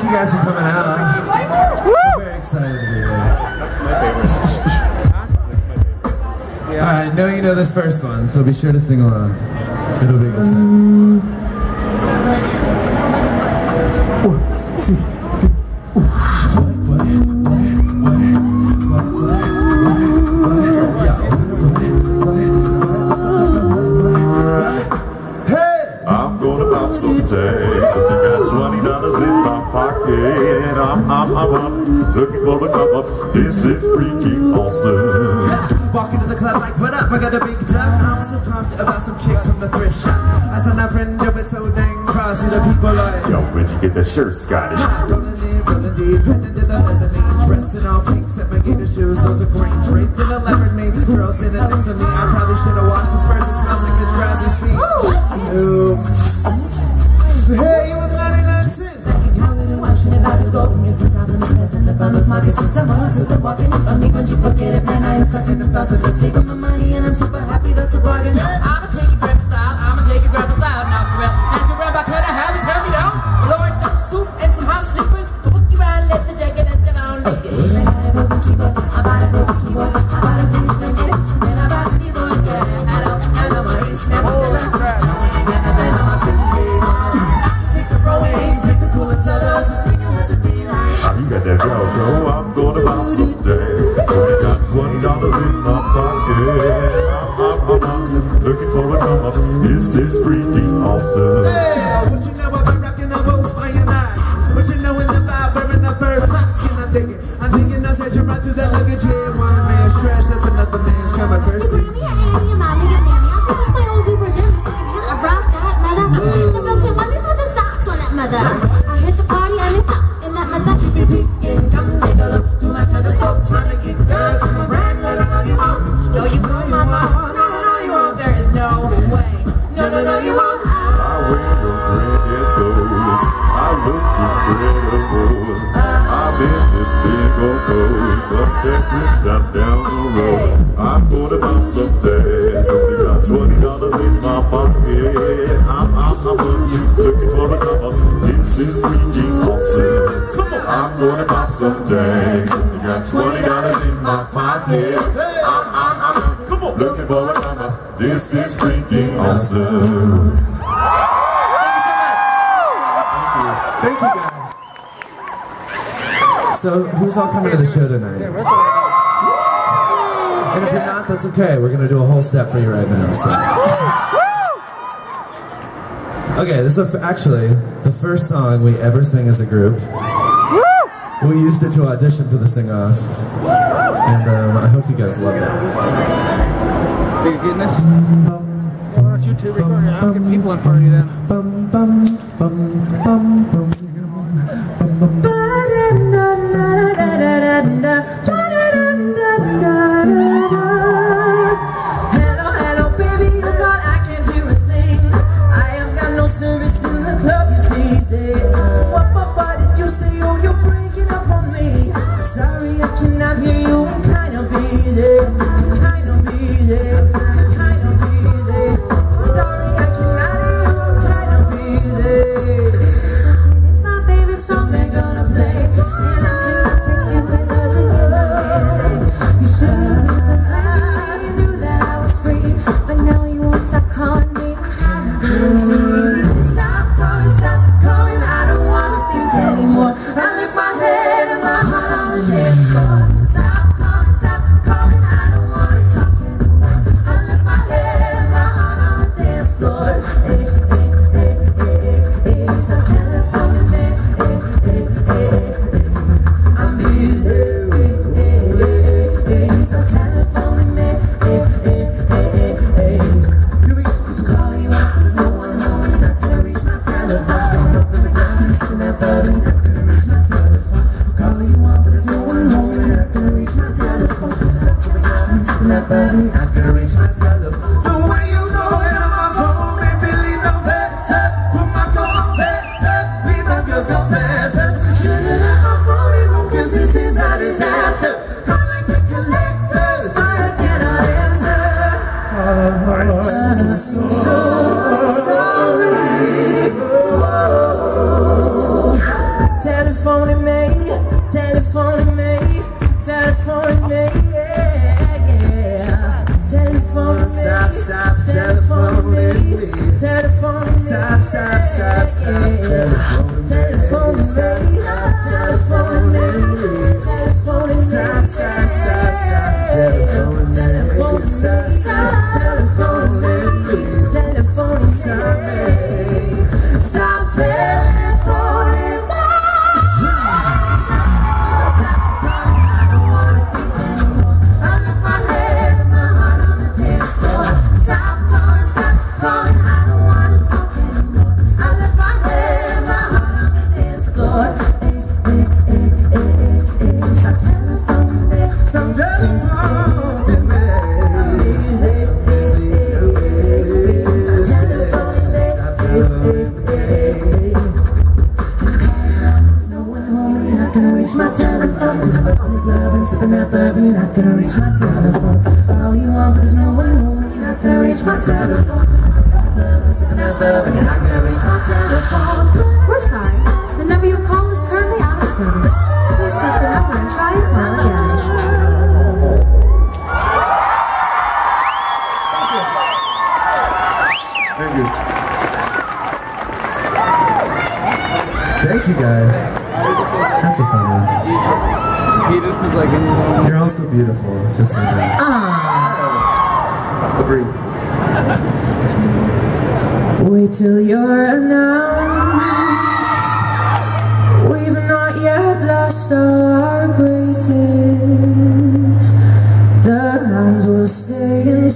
you guys for coming out. I'm very excited to be here. That's my favorite. That's my favorite. Yeah. Alright, I know you know this first one, so be sure to sing along. It'll be a good song. 1, 2, 3. I'm gonna bounce someday. Something got $20 in my pocket. I'm looking for the come up. This is freaking awesome. Walking to the club like, what up? I got a big duck. I'm so pumped about some kicks from the thrift shop. I saw my friend do it so dang crossy. The people like, yo, where'd you get that shirt, Scotty? Rolling deep, heading to the mezzanine. Dressed in all pink, set my gator shoes. Those are green, draped in a leopard meat. Girl standing next to me. I probably should have washed this first. It smells like Mitch Razz's feet. Ooh. Hey, you was 99 cents. Watching it out the go and get some compliments, passing up on those markets. And someone else is still walking up on me when you forget it. Man, I ain't stuck in the thoughts of the save of my money, and I'm super happy that's a bargain. I'ma take your grandpa style, I'ma take your grandpa style. Now for real, ask your grandpa, can I have this? Tell me no. Lord, duck soup and some house slippers. The bookie ride, let the jacket and get on naked. I bought a broken keyboard, I bought a broken keyboard, I bought a face blanket, and I bought a keyboard, yeah. Hello, my ace man, holy crap. Take some roways, make the cool and tell us. You got that go, I'm gonna bounce some days. Only got $20 in my pocket. I'm looking for a come up. This is freaking awesome. Hey, what you know about rocking the wolf? I am not. What you know in the vibe, wearing the first box, and I'm thinking I said you right through that luggage here. One man's trash, that's another man's coming first. I hit the party and it's up in that mother. You be peeking, come take a look through my telescope, trying to get girls from a brand that I know you won't. No, you won't, mama. No, you won't. There is no way. No, you won't. I wear the red clothes. I look incredible. I'm in this big old coat, but that quick shot down the road. I'm gonna bounce some days. Only got $20 in my pocket. I'm looking for the come up. This is freaking awesome. I'm gonna bounce some days. Only got $20 in my pocket. I'm looking for the come up. This is freaking awesome. Thank you guys. So, who's all coming to the show tonight? And if you're not, that's okay. We're gonna do a whole set for you right now. So. Okay, this is actually the first song we ever sing as a group. We used it to audition for the sing-off, and I hope you guys love it. Are you getting this? Why don't you two record it? I'll get people in front of you then. Bum bum bum bum bum. Hello, baby, oh God, I can't hear a thing. I have got no service in the club, you see. What did you say? Oh, you're breaking up on me. Sorry, I cannot hear you. I'm kind of busy. Kind of busy. Kind of busy. Sorry, I cannot hear you. I'm kind of busy. It's my favorite song they're gonna play. And I cannot text you with a delay. You should have been so glad you knew that I was free. But now you won't stop calling me. I'm busy. Stop calling. I don't wanna think anymore. I lift my head and my heart on the dance floor. Stop calling. I don't wanna talk anymore. I lift my head and my heart on the dance floor. Hey, stop telephoning me. I'm busy. Stop telephoning me. Call you up, there's no one home. You're not gonna reach my telephone. There's nothing to go. Sitting there, but you're not gonna reach my telephone. Call you up, but there's no one home. You're not gonna reach my telephone. There's nothing to go. Sitting there, but you're not gonna reach my telephone. The way you know it on my phone, baby, leave no better. Put my girl on better. Leave my girls go faster. Should've left my phone at home, 'cause this is a disaster. Call like the collector, sorry I cannot answer. So sorry. Whoa. Telephone. telephoning me, telephoning me, telephoning me, yeah, yeah. Telephoning me, stop, telephoning me, telephoning me, stop, yeah. Telephoning me, telephoning me, telephoning me, stop, telephone me, telephone me, telephone me, stop telephoning me. I don't wanna think anymore. I left my head and my heart on the dance floor. Stop calling, I don't wanna talk anymore. I left my head and my heart on the dance floor. Stop telephoning me, stop telephoning me. My telephone, I'm sipping that bourbon, you're not gonna reach my telephone. All you want, but there's no one home, you're not gonna reach my telephone. I'm sipping that bourbon, you're not gonna reach my telephone. We're sorry. The number you've called is currently out of service. Please check the number and try and call again. Thank you. Thank you guys. That's a fun one. He just is like in his own. You're also beautiful, just like that. Agree. Wait till you're announced. We've not yet lost all our graces. The hounds will stay in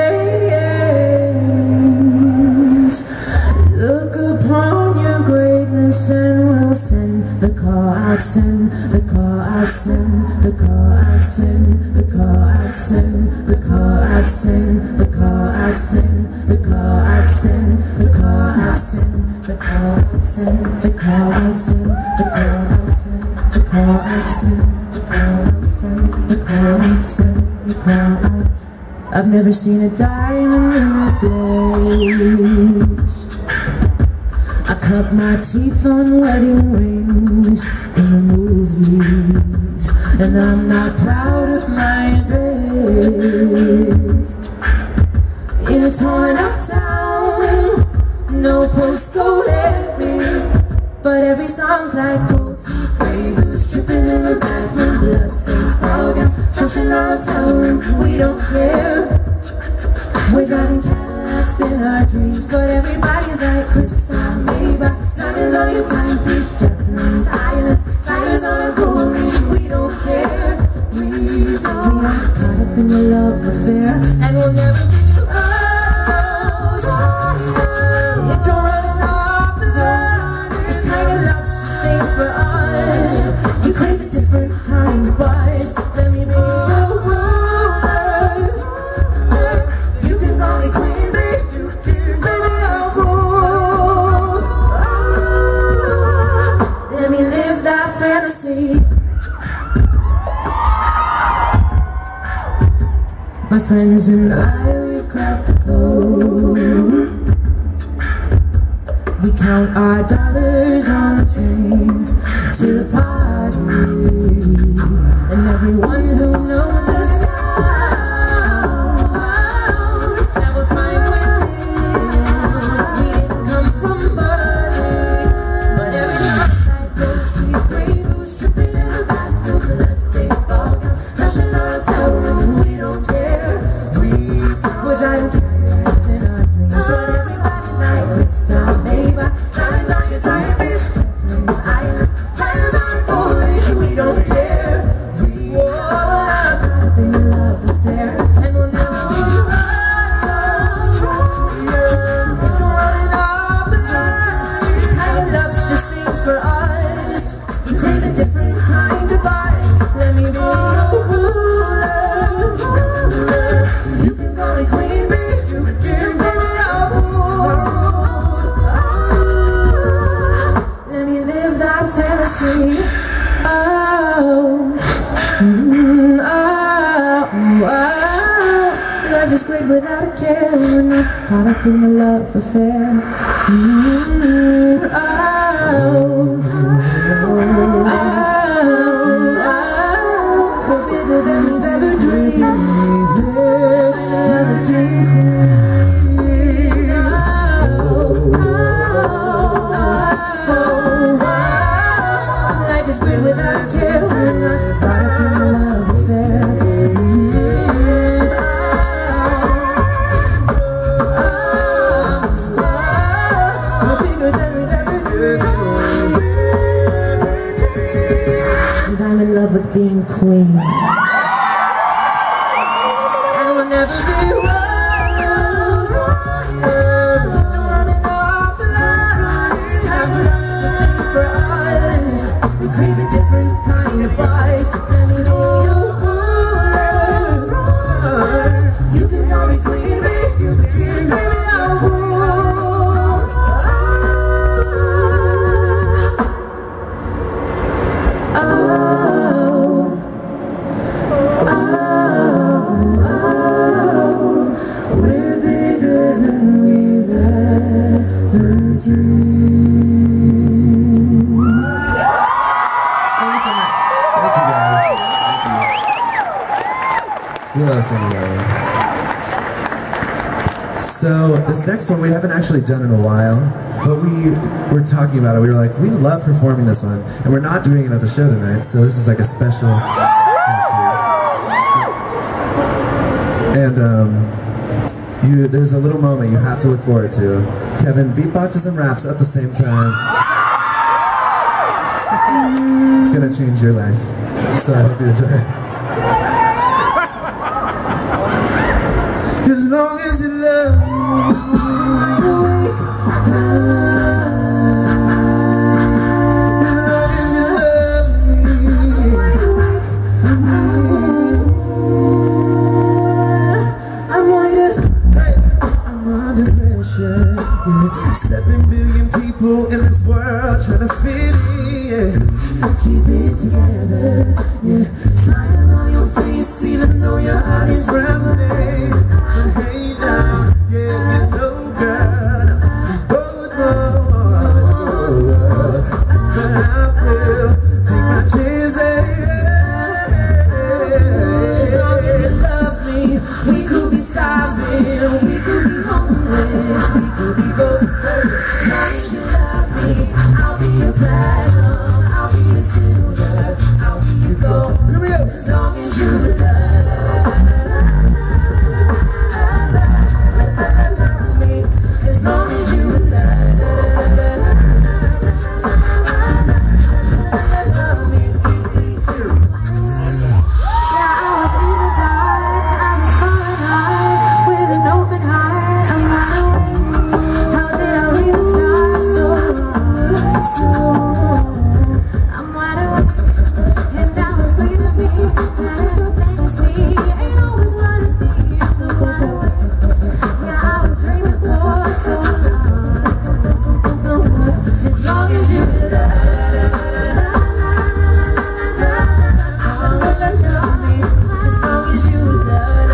chains. Look upon your greatness and we'll send the call out, send the call out, send the call out, send the call out, send the call out, send the call out, send the call out, send the call out, send the call out, send the call out, send the call out, send the call out, send the call out, send the call out, send the call out. I've never seen a diamond in the flesh. I cut my teeth on wedding rings in the movies, and I'm not proud of my dress. In a torn up town, no postcode entry, but every song's like gold teeth, gray goose dripping in the bathroom, bloodstains, ball gowns, shushing our hotel room. We don't care. We're driving Cadillacs in our dreams, but everybody's like crystal Maybach, diamonds on your timepiece, Japanese islands, tigers on a gold leash. We don't care. We don't. Caught up in your love affair, and we'll never be close. It don't run it off the line. This kind of love's just ain't for us. You crave a different kind of buzz. Let me be your ruler. You can call me queen, baby. You can, baby, I'll rule. Let me live that fantasy. My friends and I, we've cracked the code. We count our dollars on the train to the party, and everyone who knows us knows that we're fine with this. We didn't come from money, but every night gold teeth, gray goose dripping in the bathroom, bloodstains, ball gowns, crashing our hotel room. We don't care. We're driving Cadillacs in our dreams, but everybody's like crystal Maybach, diamonds on your timepiece, Japanese islands, tigers on a gold leash. We don't care. We are caught up in your love affair, and we'll never be close. Don't run it off the line. This kind of love's just ain't for us. You crave a different kind of buzz. Let me be your ruler. You can call me queen, baby. You can give me all let me live that fantasy. Oh, life is great without a care. We're not caught up in the love affair. Oh, it's weird without a care. We're not in a love affair. We're bigger than we've ever been. And I'm in love with being queen. And we'll never be rose. Don't wanna know our lives. Have enough to stay for us. We crave a different kind of vice. Depending on you can call me queen, baby. You can give me a rule. We're bigger than we've ever dreamed. Thank you so much. Thank you guys. We love singing together. So this next one we haven't actually done in a while, but we were talking about it. We were like, we love performing this one, and we're not doing it at the show tonight, so this is like a special. And there's a little moment you have to look forward to. Kevin beatboxes and raps at the same time. It's gonna change your life. So I hope you enjoy it. As long as you love me, wide awake. As long as you love me, wide awake. I'm wide awake. I'm under pressure. Yeah. 7 billion people in this world trying to fit in. Yeah. Keep it together. Yeah. Smile on your face even though your heart is drowning. Hey now, yeah, you know, girl. But I will take my chances. As long as you love me, we could be starving, we could be homeless, we could be broke. As long as you love me, I'll be your platinum, I'll be your silver, I'll be your gold. As long as you love me, as long as you love me. Yeah, I was in the dark, I was falling hard, with an open heart, I'm wide awake. How did I really start so I'm wide awake, and now it's clear to me that everything you see ain't always what it seems. I'm wide awake, yeah, I was dreaming for so long. As long as you love me, as long as you love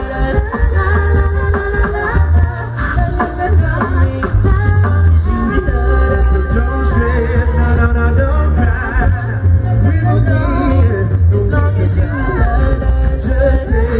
So don't stress, no, don't cry. We will be here. as long as you love, Just say,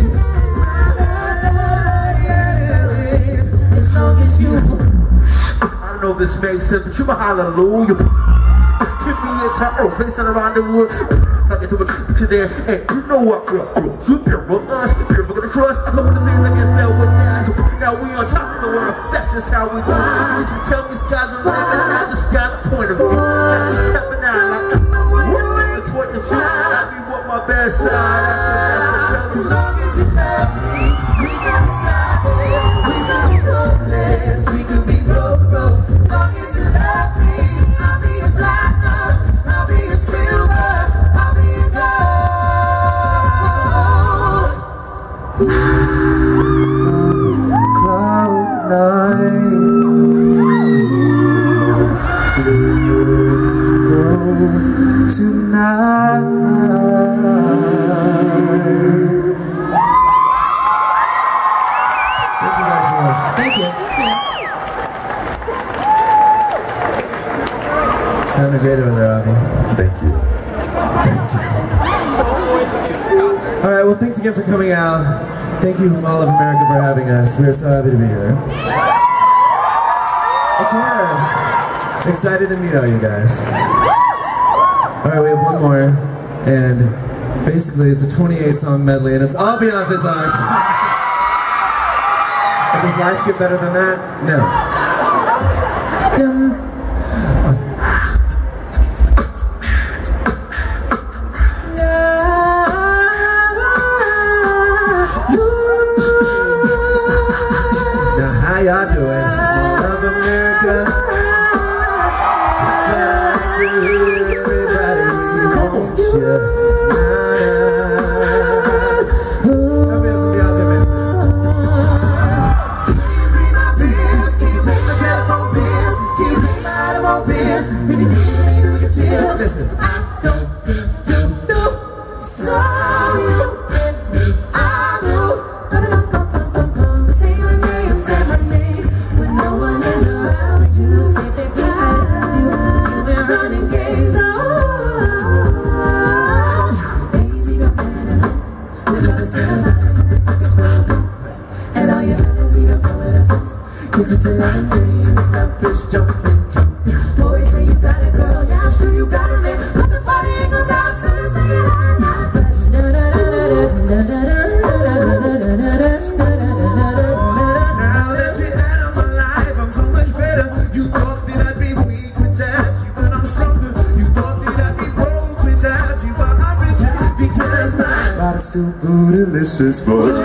as long as you. I don't know if this makes sense, but you my hallelujah. Give me a time, facing around the wood. Fuck it to a picture there. Hey, you know what, girl? You beautiful, us, beautiful, gonna trust. I know the things I get felt with that. Now we on top of the world, that's just how we do it. You tell me sky's the limit, now the sky's the point of view. That's what's happening now. Like, what the truth, I be what my best side. As long as you love me, we can be starving, we can be homeless, we could be broke. As long as you love me, I'll be your platinum, I'll be your silver, I'll be your gold. cloud nine. Go tonight. Thank you guys so much. Thank you. Sounded great over there, Avi. Thank you. All right, well, thanks again for coming out. Thank you, Mall of America, for having us. We're so happy to be here. Of course. Excited to meet all you guys. Alright, we have one more, and basically it's a 28-song medley, and it's all Beyonce songs. And does life get better than that? No. Now how y'all doing? All of America. Still bootylicious for you.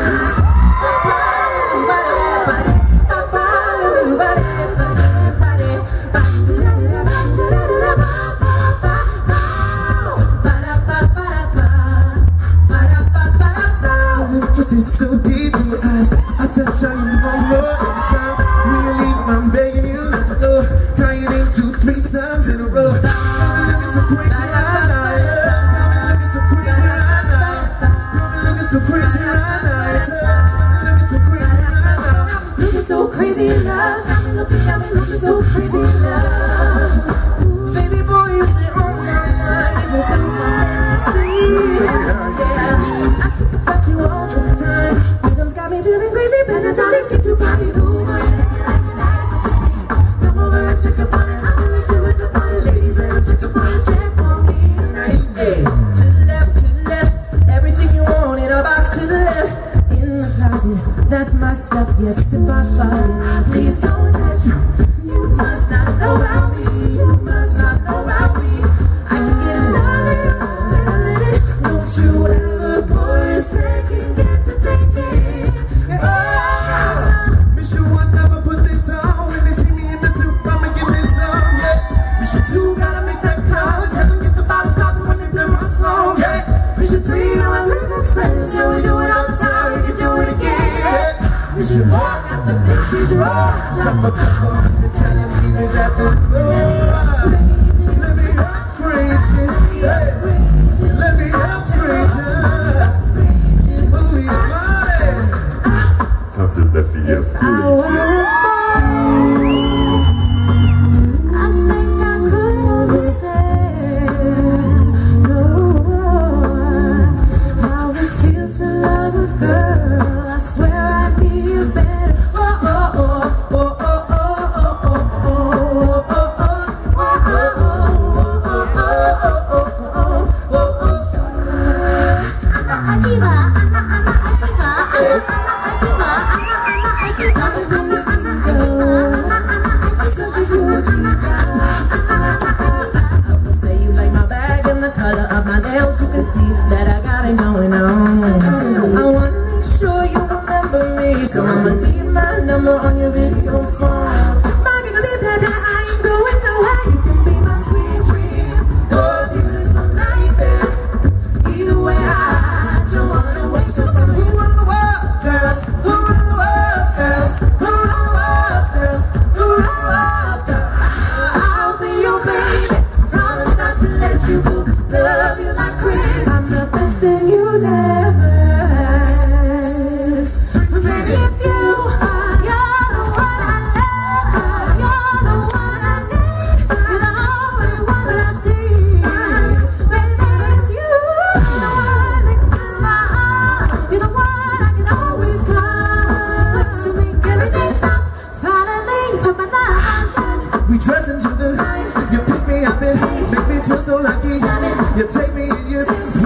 So deep in your eyes, I touch on you one more every time. Really, I'm begging you not to go. Trying it 2-3 times in a row. Got me looking so crazy right now. Got me looking so crazy right now. Looking so crazy right now. Looking so crazy right now. Looking so crazy in love. Got me looking so crazy in love. Baby boy, you stay on my mind. Even if I'm not sleep. Yeah, I think about you all the time. Rhythms got me feeling crazy. Pentatonix keep you party. Ooh, boy, you like it, come over and check up on it. I can let you work up on it. Ladies, let them check up on it. Check on me tonight. Hey, to the left. Everything you want in a box to the left. In the closet, that's my stuff. Yes, if I fall in, please don't touch me. You must not know about me. You must not know about me. I can get another in a minute. Don't you ever for a second get to thinking. Oh, Miss you, I never put this on. When they see me in the soup, I'ma give me some, yeah. Miss you two, gotta make that call. Tell them get the bottles poppin' when they play my song, yeah. Miss you 3, I'm with my friends. Yeah, we do it all the time. We can do it again. Miss you walk out the things she's wrong. Drop a couple, they're telling me they got the flow. Let me upgrade you, yeah. Let me upgrade you. Move your body. Time to let me upgrade you. I think I could understand, no, how it feels to love a girl. I swear I'd be a better. Oh, oh, oh, oh, oh, oh, oh, oh, oh, Say you like my bag and the color of my nails. You can see that I got it going on. I wanna make sure you remember me, so I'ma leave my number on your video phone. My nigga, baby, I ain't going nowhere. You can be my sweet dream, oh beautiful nightmare. Either way, I don't wanna wake up from who run the world, girls. Who run the world, girls? Who run the world, girls? Who run the world, girls? I'll be your baby. Promise not to let you go. Love you like crazy. I'm the best thing you never had. Baby, it's you. You're the one I love. You take me and you